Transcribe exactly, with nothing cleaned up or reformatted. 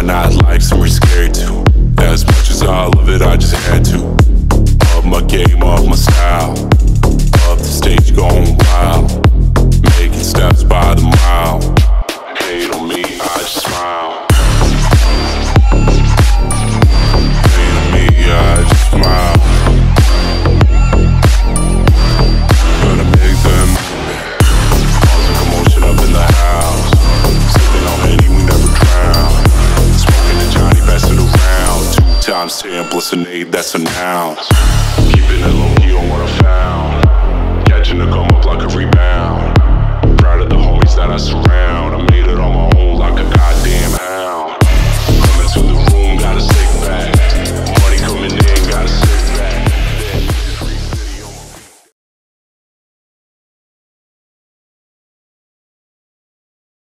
Why not? Life's very scary too. As much as I love it, I just had to up my game, up my style, up the stage going wild, making steps by the mile. Hate on me, I just smile. Hate on me, I just smile. Gonna make them cause a commotion up in the house. Sipping on Henny, we never drown. Smoking the Johnny, pass it around. Two times ten plus an eight, that's a noun. Keeping it low, you don't wanna found. Catching the come up like a rebound. Proud of the homies that I surround.